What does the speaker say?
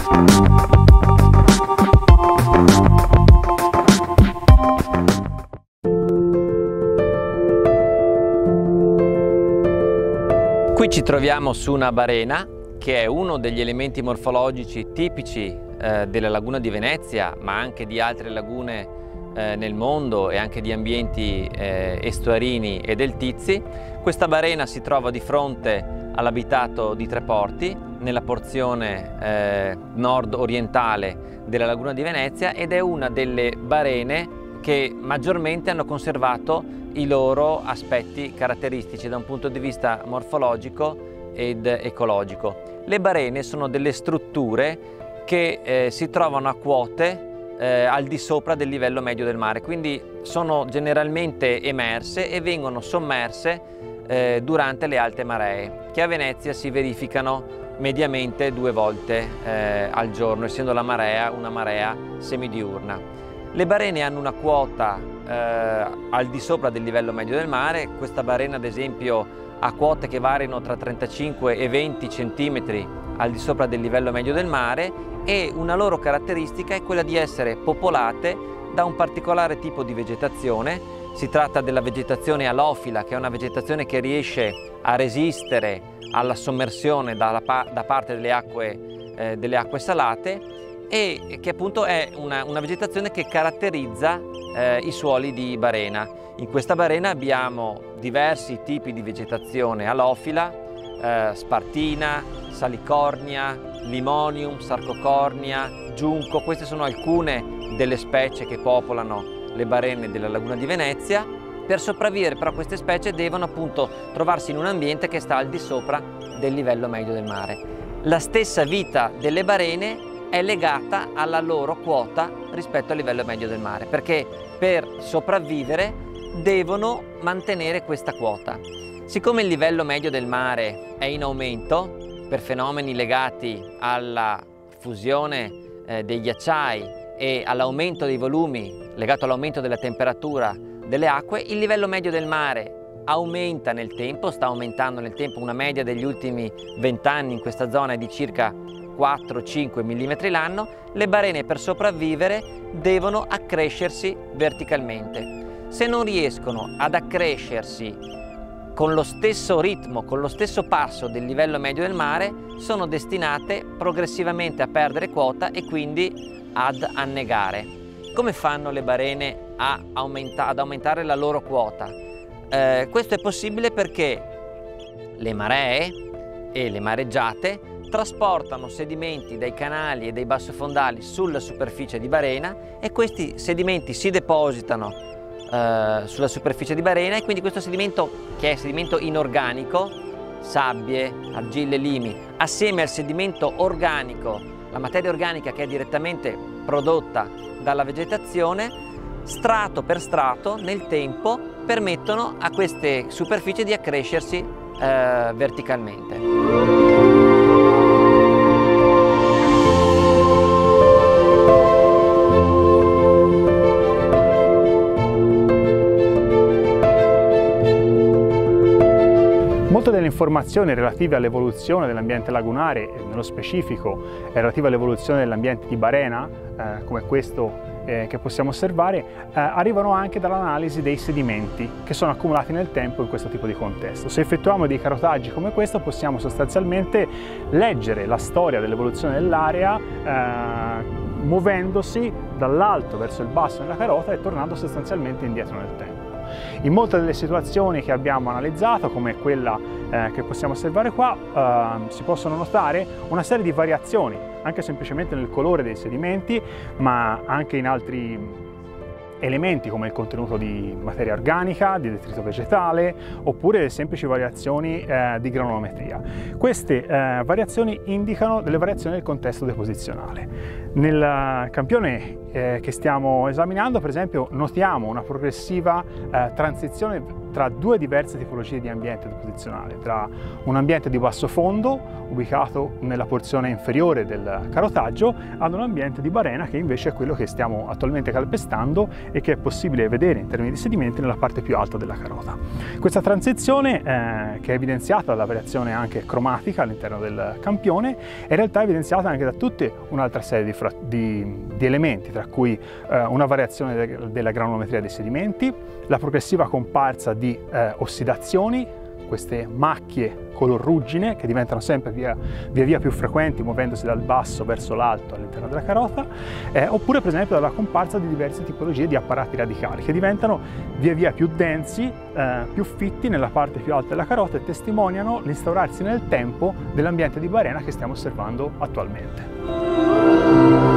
Qui ci troviamo su una barena, che è uno degli elementi morfologici tipici della laguna di Venezia, ma anche di altre lagune nel mondo e anche di ambienti estuarini e deltizi. Questa barena si trova di fronte all'abitato di Treporti, nella porzione nord-orientale della laguna di Venezia, ed è una delle barene che maggiormente hanno conservato i loro aspetti caratteristici da un punto di vista morfologico ed ecologico. Le barene sono delle strutture che si trovano a quote al di sopra del livello medio del mare, quindi sono generalmente emerse e vengono sommerse durante le alte maree, che a Venezia si verificano mediamente 2 volte al giorno, essendo la marea una marea semidiurna. Le barene hanno una quota al di sopra del livello medio del mare. Questa barena, ad esempio, ha quote che variano tra 35 e 20 centimetri al di sopra del livello medio del mare, e una loro caratteristica è quella di essere popolate da un particolare tipo di vegetazione. Si tratta della vegetazione alofila, che è una vegetazione che riesce a resistere alla sommersione da parte delle acque salate, e che appunto è una vegetazione che caratterizza i suoli di barena. In questa barena abbiamo diversi tipi di vegetazione alofila, spartina, salicornia, limonium, sarcocornia, giunco. Queste sono alcune delle specie che popolano le barene della laguna di Venezia. Per sopravvivere però queste specie devono appunto trovarsi in un ambiente che sta al di sopra del livello medio del mare. La stessa vita delle barene è legata alla loro quota rispetto al livello medio del mare, perché per sopravvivere devono mantenere questa quota. Siccome il livello medio del mare è in aumento per fenomeni legati alla fusione dei ghiacciai e all'aumento dei volumi legato all'aumento della temperatura delle acque, il livello medio del mare aumenta nel tempo, sta aumentando nel tempo. Una media degli ultimi 20 anni in questa zona è di circa 4-5 mm l'anno. Le barene, per sopravvivere, devono accrescersi verticalmente. Se non riescono ad accrescersi con lo stesso ritmo, con lo stesso passo del livello medio del mare, sono destinate progressivamente a perdere quota e quindi ad annegare. Come fanno le barene ad aumentare la loro quota? Questo è possibile perché le maree e le mareggiate trasportano sedimenti dai canali e dai bassofondali sulla superficie di barena, e questi sedimenti si depositano sulla superficie di barena, e quindi questo sedimento, che è sedimento inorganico, sabbie, argille, limi, assieme al sedimento organico, la materia organica che è direttamente prodotta dalla vegetazione, strato per strato nel tempo permettono a queste superfici di accrescersi verticalmente. Molte delle informazioni relative all'evoluzione dell'ambiente lagunare, nello specifico relative all'evoluzione dell'ambiente di barena, come questo che possiamo osservare, arrivano anche dall'analisi dei sedimenti che sono accumulati nel tempo in questo tipo di contesto. Se effettuiamo dei carotaggi come questo, possiamo sostanzialmente leggere la storia dell'evoluzione dell'area muovendosi dall'alto verso il basso nella carota e tornando sostanzialmente indietro nel tempo. In molte delle situazioni che abbiamo analizzato, come quella che possiamo osservare qua, si possono notare una serie di variazioni, anche semplicemente nel colore dei sedimenti, ma anche in altri elementi come il contenuto di materia organica, di detrito vegetale, oppure semplici variazioni di granulometria. Queste variazioni indicano delle variazioni del contesto deposizionale. Nel campione che stiamo esaminando, per esempio, notiamo una progressiva transizione tra due diverse tipologie di ambiente posizionale, tra un ambiente di basso fondo, ubicato nella porzione inferiore del carotaggio, ad un ambiente di barena che invece è quello che stiamo attualmente calpestando e che è possibile vedere in termini di sedimenti nella parte più alta della carota. Questa transizione, che è evidenziata dalla variazione anche cromatica all'interno del campione, è in realtà evidenziata anche da tutta un'altra serie di elementi, tra cui una variazione della granulometria dei sedimenti, la progressiva comparsa di ossidazioni, queste macchie color ruggine che diventano sempre via via più frequenti muovendosi dal basso verso l'alto all'interno della carota, oppure per esempio dalla comparsa di diverse tipologie di apparati radicali che diventano via via più densi, più fitti nella parte più alta della carota e testimoniano l'instaurarsi nel tempo dell'ambiente di barena che stiamo osservando attualmente.